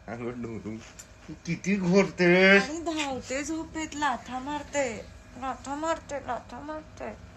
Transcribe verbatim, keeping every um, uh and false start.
अगं डोरू किती घोरतेस. आणि धावते झोपेत लाथा मारते लाथा मारते लाथा मारते